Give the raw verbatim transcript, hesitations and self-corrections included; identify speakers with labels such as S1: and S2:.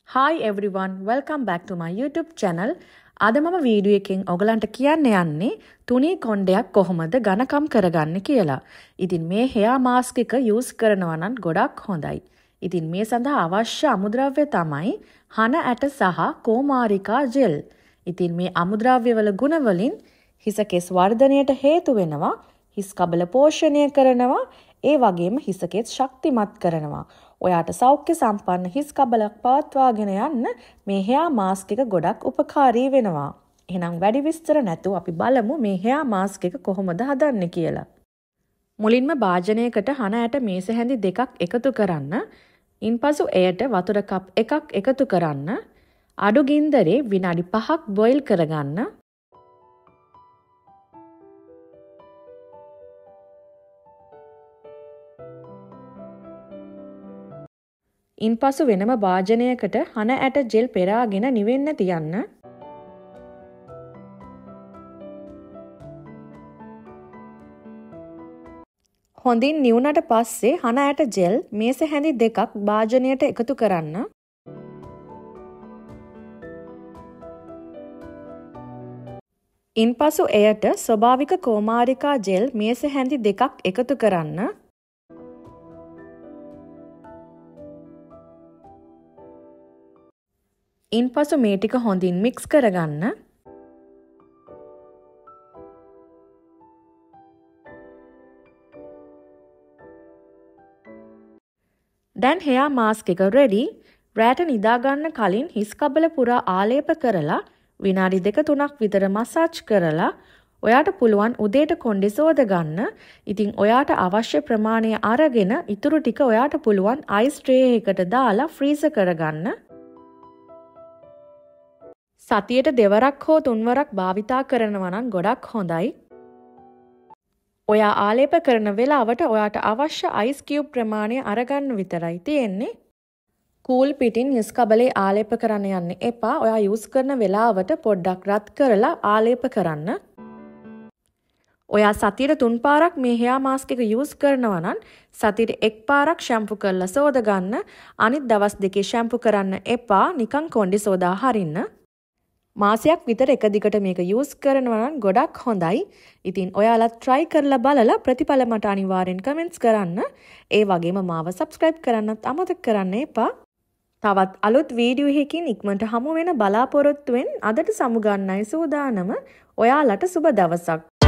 S1: Hi everyone, welcome back to my YouTube channel. අද මම video එකෙන් ඔයගලන්ට කියන්න යන්නේ තුනී කොණ්ඩයක් කොහොමද ඝනකම් කරගන්නේ කියලා. ඉතින් මේ hair mask එක use කරනවා නම් ගොඩක් හොඳයි. ඉතින් මේ සඳහා අවශ්‍ය අමුද්‍රව්‍ය තමයි හන ඇට සහ කෝමාරිකා ජෙල්. ඉතින් මේ අමුද්‍රව්‍ය වල ගුණ වලින් හිස කෙස් වර්ධනයට හේතු වෙනවා, හිස් කබල පෝෂණය කරනවා, ඒ වගේම හිස කෙස් ශක්තිමත් කරනවා. ඔයාට සෞඛ්‍ය සම්පන්න හිස් කබලක් පවත්වාගෙන යන්න මේ hair mask එක ගොඩක් උපකාරී වෙනවා. එහෙනම් වැඩි විස්තර නැතුව අපි බලමු මේ hair mask එක කොහොමද හදන්නේ කියලා. මුලින්ම භාජනයකට හන ඇට මේස හැඳි දෙකක් එකතු කරන්න. ඉන්පසු එයට වතුර කප් එකක් එකතු කරන්න. අඩු ගින්දරේ විනාඩි පහක් බොයිල් කරගන්න. ඉන්පසු වෙනම භාජනයකට හන ඇට ජෙල් පෙරාගෙන නිවෙන්න තියන්න. හොඳින් නිවුණට පස්සේ හන ඇට ජෙල් මේස හැඳි දෙකක් භාජනයට එකතු කරන්න. ඉන්පසු එයට ස්වභාවික කෝමාරිකා ජෙල් මේස හැඳි දෙකක් එකතු කරන්න. ඉන්පසු මේ ටික හොඳින් මික්ස් කරගන්න. දැන් hair mask එක ready. රැට නිදා ගන්න කලින් හිස් කබල පුරා ආලේප කරලා විනාඩි දෙක තුනක් විතර මසාජ් කරලා ඔයාට පුළුවන් උදේට කොණ්ඩේ සෝද ගන්න. ඉතින් ඔයාට අවශ්‍ය ප්‍රමාණය අරගෙන ඉතුරු ටික ඔයාට පුළුවන් අයිස් ට්‍රේ එකකට දාලා ෆ්‍රීසර් කරගන්න. සතියට දෙවරක් හෝ තුන්වරක් භාවිතා කරනවා නම් ගොඩක් හොඳයි. ඔයා ආලේප කරන වෙලාවට ඔයාට අවශ්‍ය අයිස් කියුබ් ප්‍රමාණය අරගන්න විතරයි තියෙන්නේ. කූල් පිටින් හිස් කබලේ ආලේප කරන්න යන්න එපා. ඔයා යූස් කරන වෙලාවට පොඩ්ඩක් රත් කරලා ආලේප කරන්න. ඔයා සතියට තුන් පාරක් මේ hair mask එක යූස් කරනවා නම් සතියට එක් පාරක් ෂැම්පු කරලා සෝද ගන්න. අනිත් දවස් දෙකේ ෂැම්පු කරන්න එපා. නිකන් කොණ්ඩේ සෝදා හරින්න. මාසයක් විතර එක දිගට මේක යූස් කරනවා නම් ගොඩක් හොඳයි. ඉතින් ඔයාලා try කරලා බලලා ප්‍රතිඵල මට අනිවාර්යෙන් කමෙන්ට්ස් කරන්න. ඒ වගේම මාව subscribe කරන්නත් අමතක කරන්න එපා. තවත් අලුත් වීඩියෝ එකකින් ඉක්මනට හමු වෙන බලාපොරොත්තුෙන් අදට සමු ගන්නයි සූදානම. ඔයාලට සුබ දවසක්.